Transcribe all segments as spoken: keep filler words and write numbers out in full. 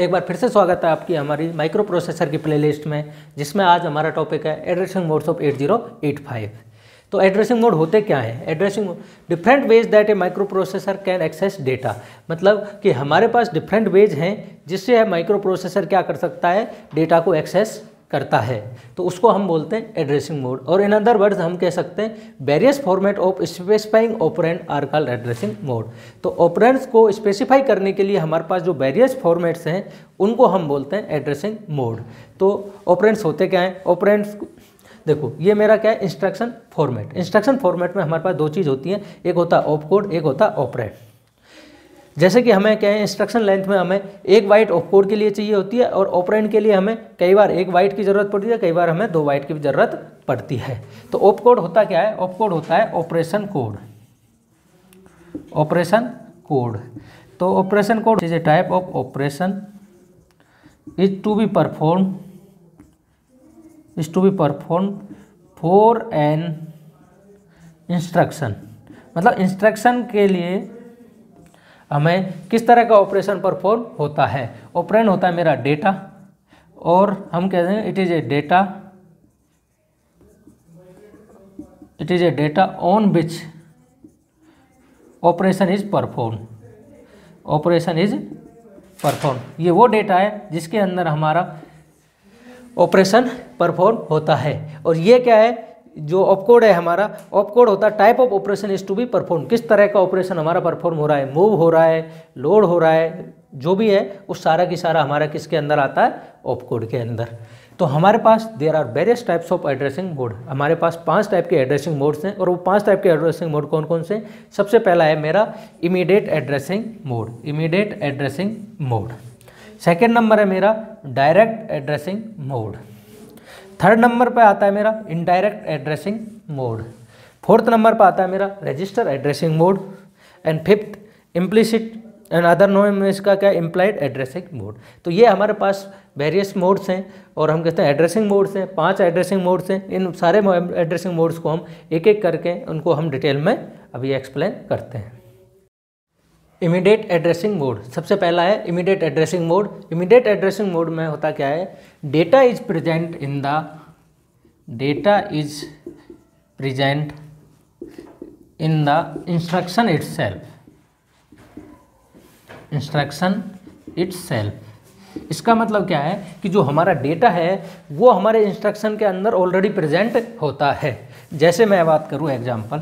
एक बार फिर से स्वागत है आपकी हमारी माइक्रो प्रोसेसर की प्लेलिस्ट में, जिसमें आज हमारा टॉपिक है addressing modes of eight zero eight five. तो एड्रेसिंग मोड होते क्या हैं? Addressing different ways that a microprocessor can access data, मतलब कि हमारे पास डिफरेंट वेज हैं जिससे माइक्रो प्रोसेसर क्या कर सकता है, डेटा को एक्सेस करता है। तो उसको हम बोलते हैं एड्रेसिंग मोड, और इन अदर वर्ड्स हम कह सकते हैं various format of specifying operand are called addressing mode. तो ऑपरेंड्स को स्पेसिफाई करने के लिए हमारे पास जो वेरियस फॉर्मेट्स हैं उनको हम बोलते हैं एड्रेसिंग मोड। तो ऑपरेंड्स होते क्या हैं? ऑपरेंड्स देखो, ये मेरा क्या है, इंस्ट्रक्शन फॉर्मेट। इंस्ट्रक्शन फॉर्मेट में हमारे पास दो चीज़ होती हैं, एक होता है ऑप कोड, एक होता है ऑपरेंड। जैसे कि हमें क्या है, इंस्ट्रक्शन लेंथ में हमें एक बाइट ऑप कोड के लिए चाहिए होती है, और ऑपरेंड के लिए हमें कई बार एक बाइट की ज़रूरत पड़ती है, कई बार हमें दो बाइट की भी ज़रूरत पड़ती है। तो ऑप कोड होता क्या है? ऑप कोड होता है ऑपरेशन कोड। ऑपरेशन कोड तो operation code is a type of operation is to be perform is to be perform for an instruction. मतलब इंस्ट्रक्शन के लिए हमें किस तरह का ऑपरेशन परफॉर्म होता है। ऑपरेंड होता है मेरा डेटा, और हम कहते हैं it is a data it is a data on which operation is perform operation is perform ये वो डेटा है जिसके अंदर हमारा ऑपरेशन परफॉर्म होता है। और ये क्या है, जो ऑपकोड है हमारा, ऑपकोड होता है type of operation is to be perform. किस तरह का ऑपरेशन हमारा परफॉर्म हो रहा है, मूव हो रहा है, लोड हो रहा है, जो भी है उस सारा की सारा हमारा किसके अंदर आता है, ऑपकोड के अंदर। तो हमारे पास there are various types of addressing mode. हमारे पास पांच टाइप के एड्रेसिंग मोड्स हैं, और वो पांच टाइप के एड्रेसिंग मोड कौन कौन से? सबसे पहला है मेरा immediate addressing mode immediate addressing mode second number है मेरा direct addressing mode. Third number पे आता है मेरा indirect addressing mode. Fourth number पे आता है मेरा register addressing mode. And fifth implicit and other known इसका क्या, इम्प्लाइड एड्रेसिंग मोड। तो ये हमारे पास वेरियस मोड्स हैं, और हम कहते हैं एड्रेसिंग मोड्स हैं। पांच एड्रेसिंग मोड्स हैं। इन सारे एड्रेसिंग मोड्स को हम एक एक करके उनको हम डिटेल में अभी एक्सप्लेन करते हैं। इमीडिएट एड्रेसिंग मोड, सबसे पहला है immediate addressing mode. Immediate addressing mode में होता क्या है, data is present in the data is present in the instruction itself instruction itself इसका मतलब क्या है कि जो हमारा डेटा है वो हमारे इंस्ट्रक्शन के अंदर ऑलरेडी प्रेजेंट होता है। जैसे मैं बात करूँ example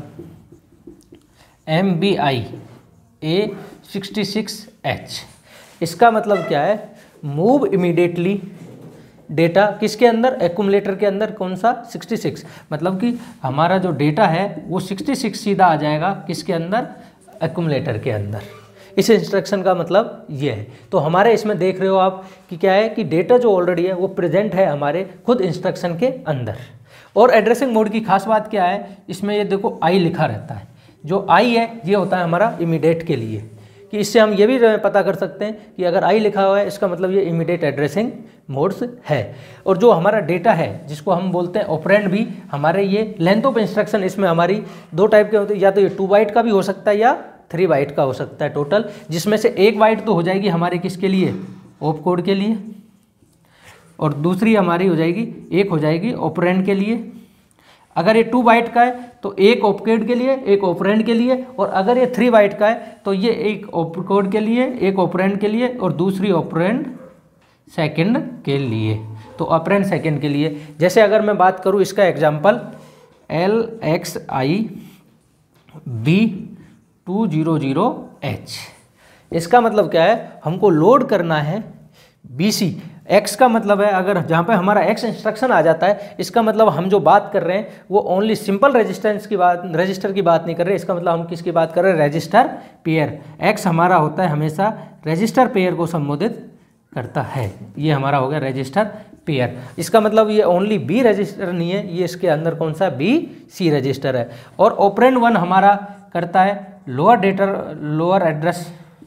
M B I A sixty six H, इसका मतलब क्या है, मूव इमीडिएटली डेटा किसके अंदर, एक्यूमुलेटर के अंदर। कौन सा? Sixty six. मतलब कि हमारा जो डेटा है वो सिक्सटी सिक्स सीधा आ जाएगा किसके अंदर, एक्यूमुलेटर के अंदर। इस इंस्ट्रक्शन का मतलब ये है। तो हमारे इसमें देख रहे हो आप कि क्या है कि डेटा जो ऑलरेडी है वो प्रेजेंट है हमारे खुद इंस्ट्रक्शन के अंदर। और एड्रेसिंग मोड की खास बात क्या है, इसमें ये देखो आई लिखा रहता है। जो आई है ये होता है हमारा इमीडिएट के लिए, कि इससे हम ये भी पता कर सकते हैं कि अगर आई लिखा हुआ है इसका मतलब ये इमीडिएट एड्रेसिंग मोड्स है। और जो हमारा डेटा है जिसको हम बोलते हैं ऑपरेंड, भी हमारे ये लेंथ ऑफ इंस्ट्रक्शन इसमें हमारी दो टाइप के होते हैं, या तो ये टू बाइट का भी हो सकता है या थ्री बाइट का हो सकता है टोटल, जिसमें से एक बाइट तो हो जाएगी हमारे किसके लिए, ऑप कोड के लिए, और दूसरी हमारी हो जाएगी एक हो जाएगी ऑपरेंड के लिए। अगर ये टू बाइट का है तो एक ऑपकोड के लिए, एक ऑपरेंड के लिए, और अगर ये थ्री बाइट का है तो ये एक ऑपकोड के लिए, एक ऑपरेंड के लिए, और दूसरी ऑपरेंड सेकंड के लिए। तो ऑपरेंड सेकंड के लिए, जैसे अगर मैं बात करूँ इसका example L X I B two zero zero H, इसका मतलब क्या है, हमको लोड करना है बी सी। एक्स का मतलब है, अगर जहाँ पे हमारा एक्स इंस्ट्रक्शन आ जाता है, इसका मतलब हम जो बात कर रहे हैं वो ओनली सिंपल रेजिस्टेंस की बात, रजिस्टर की बात नहीं कर रहे। इसका मतलब हम किसकी बात कर रहे हैं, रजिस्टर पेयर। एक्स हमारा होता है हमेशा रजिस्टर पेयर को संबोधित करता है। ये हमारा हो गया रजिस्टर पेयर। इसका मतलब ये ओनली बी रजिस्टर नहीं है, ये इसके अंदर कौन सा, बी सी रजिस्टर है। और ऑपरेंड वन हमारा करता है लोअर डेटा लोअर एड्रेस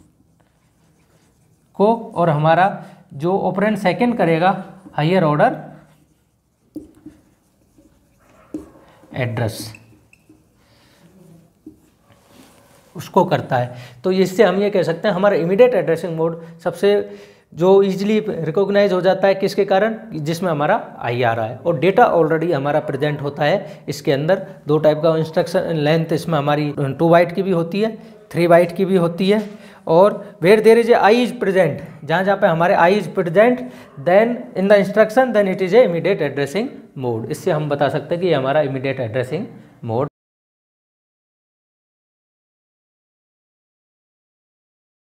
को, और हमारा जो ऑपरेंड सेकंड करेगा हायर ऑर्डर एड्रेस उसको करता है। तो इससे हम ये कह सकते हैं हमारा इमीडिएट एड्रेसिंग मोड सबसे जो इजीली रिकॉग्नाइज हो जाता है किसके कारण, जिसमें हमारा आई आ रहा है और डेटा ऑलरेडी हमारा प्रेजेंट होता है। इसके अंदर दो टाइप का इंस्ट्रक्शन लेंथ इसमें हमारी टू बाइट की भी होती है, थ्री बाइट की भी होती है। और where there is a I is present, जहाँ जहाँ पे हमारे I is present then in the instruction then it is a immediate addressing mode. इससे हम बता सकते हैं कि ये हमारा इमीडिएट एड्रेसिंग मोड